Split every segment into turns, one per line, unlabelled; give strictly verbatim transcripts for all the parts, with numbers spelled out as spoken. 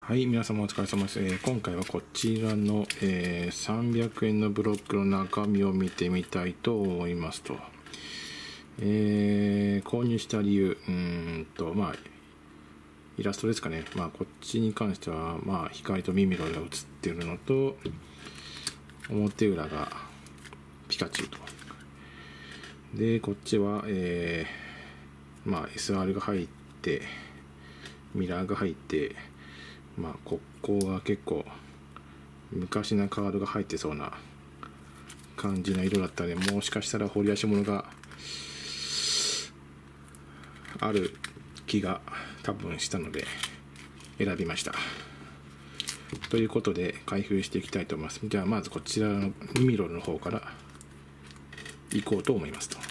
はい、皆様お疲れ様です。えー、今回はこちらの、えー、さんびゃくえんのブロックの中身を見てみたいと思いますと。えー、購入した理由、うーんと、まあ、イラストですかね。まあ、こっちに関しては、まあ、光とミミロが映ってるのと、表裏がピカチュウと。で、こっちは、えー、まあ、エスアール が入って、ミラーが入って、まあ、ここが結構昔なカードが入ってそうな感じの色だったので、もしかしたら掘り出し物がある気が多分したので選びました。ということで開封していきたいと思います。じゃあまずこちらのミミロの方からいこうと思いますと。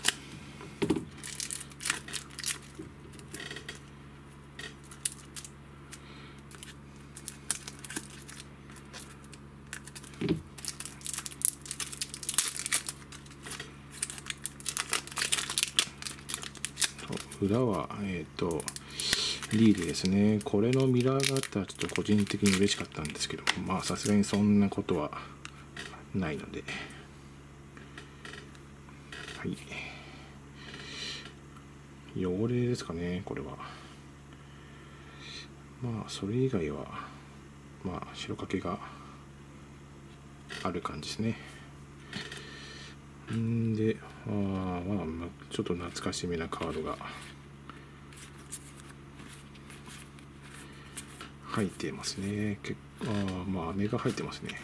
裏は、えっと、リールですね。これのミラーがあったらちょっと個人的に嬉しかったんですけど、まあさすがにそんなことはないので。はい。汚れですかね、これは。まあそれ以外は、まあ白かけがある感じですね。んで、あまあ、ちょっと懐かしめなカードが入ってますね。結構、あまあ、飴が入ってますね。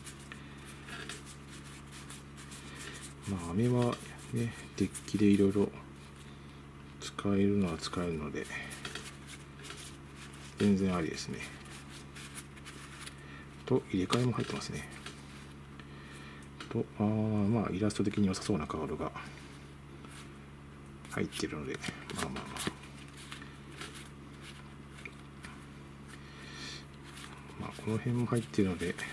まあ、飴はね、デッキでいろいろ使えるのは使えるので、全然ありですね。と、入れ替えも入ってますね。と、あまあ、イラスト的に良さそうなカードが入ってるので、まあまあまあ。まあ、この辺も入ってるので、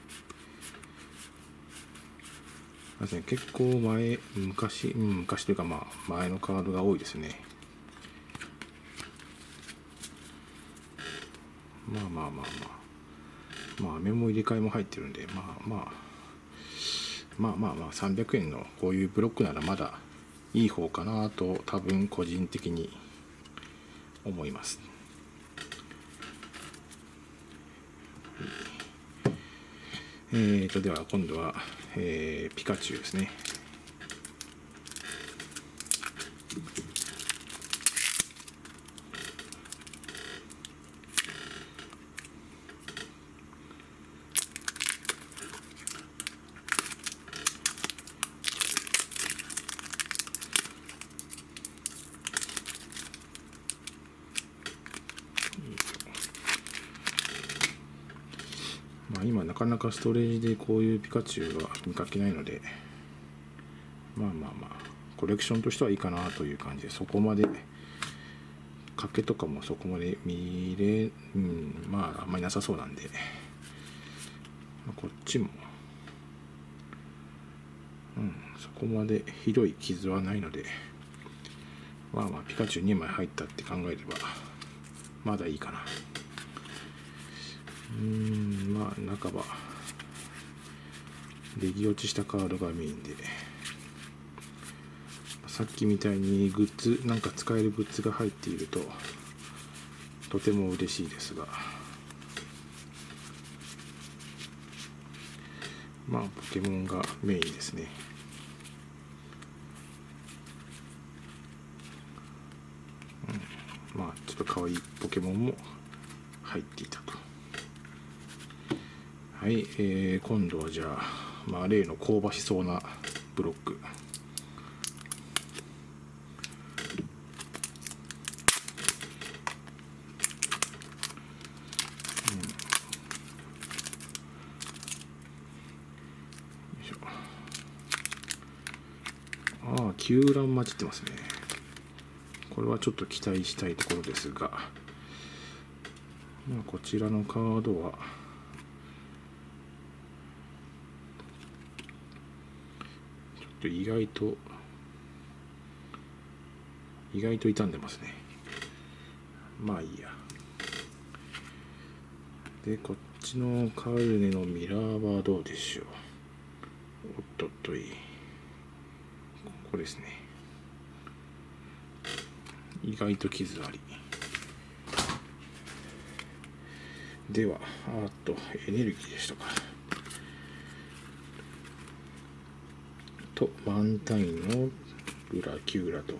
結構前、昔、うん、昔というかまあ、前のカードが多いですね。まあまあまあまあ。まあ、飴も入れ替えも入ってるんで、まあまあ、まあまあまあ、さんびゃくえんのこういうブロックならまだいい方かなと、多分個人的に思います。えーと、では今度は、えー、ピカチュウですね。まあ今なかなかストレージでこういうピカチュウが見かけないので、まあまあまあコレクションとしてはいいかなという感じで、そこまで賭けとかもそこまで見れ、うん、まああんまりなさそうなんで、こっちも、うん、そこまでひどい傷はないので、まあまあピカチュウにまい入ったって考えればまだいいかな。うーん、まあ半ば出来落ちしたカードがメインで、さっきみたいにグッズなんか使えるグッズが入っているととても嬉しいですが、まあポケモンがメインですね。うん、まあちょっと可愛いポケモンも入っていたと。はい、えー、今度はじゃあ、まあ、例の香ばしそうなブロック。ああ、球乱混じってますね。これはちょっと期待したいところですが、まあ、こちらのカードは、ちょっと意外と、意外と傷んでますね。まあいいや。 でこっちのカルネのミラーはどうでしょう。おっとっとい、ここですね。意外と傷あり。では、あとエネルギーでしたか。と満単位の裏旧裏と、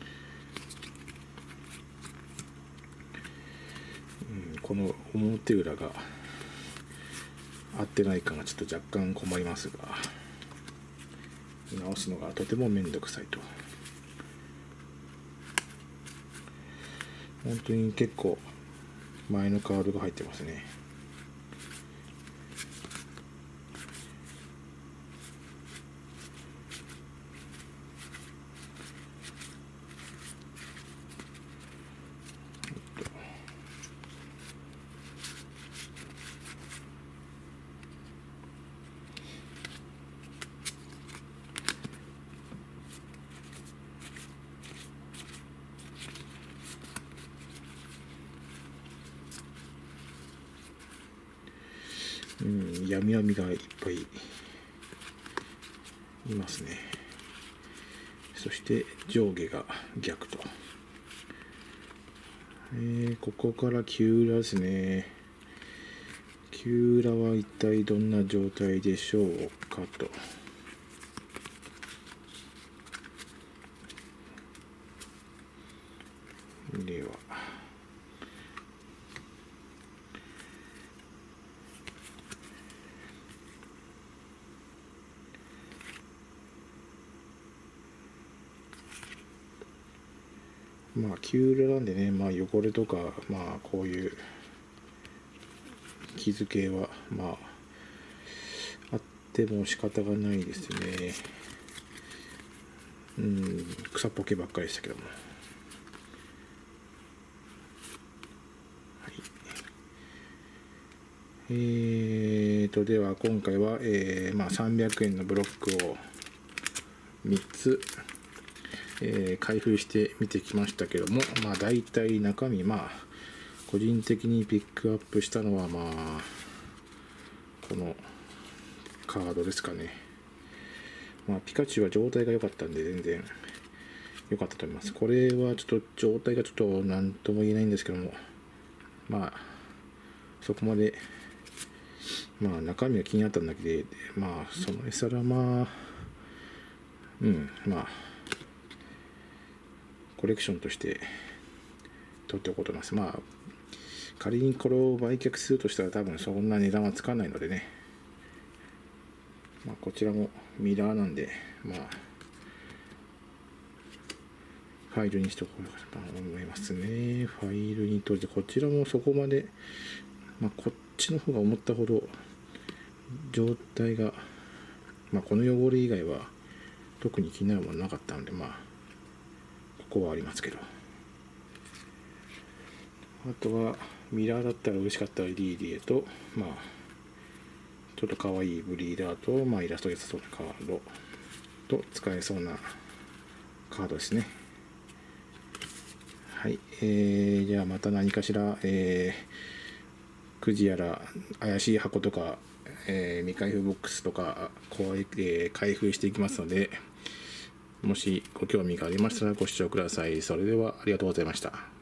うん、この表裏が合ってない感がちょっと若干困りますが、直すのがとてもめんどくさいと。本当に結構前のカードが入ってますね。うん、闇闇がいっぱいいますね。そして上下が逆と。えー、ここから旧裏ですね。旧裏は一体どんな状態でしょうかと。では。まあ旧裏なんでね、まあ汚れとか、まあこういう傷系はまああっても仕方がないですね。うん、草っぽけばっかりでしたけども。はい、えーとでは今回は、えーまあ、さんびゃくえんのブロックをみっつ、えー、開封してみてきましたけども、まあ大体中身、まあ個人的にピックアップしたのはまあこのカードですかね。まあピカチュウは状態が良かったんで全然良かったと思います。これはちょっと状態がちょっと何とも言えないんですけども、まあそこまでまあ中身が気になったんだけで、まあその絵皿まあうんまあコレクションとして取っておこうと思います。まあ仮にこれを売却するとしたら多分そんな値段はつかないのでね、まあ、こちらもミラーなんで、まあファイルにしておこうと思いますね。ファイルにとってこちらもそこまで、まあ、こっちの方が思ったほど状態が、まあ、この汚れ以外は特に気になるものなかったので、まあここはありますけど、あとはミラーだったら嬉しかったら エルイーディー と、まあちょっと可愛いブリーダーと、まあ、イラストが良さそうなカードと使えそうなカードですね。はい、えー、じゃあまた何かしら、えー、くじやら怪しい箱とか、えー、未開封ボックスとかこう、えー、開封していきますので、もしご興味がありましたらご視聴ください。それではありがとうございました。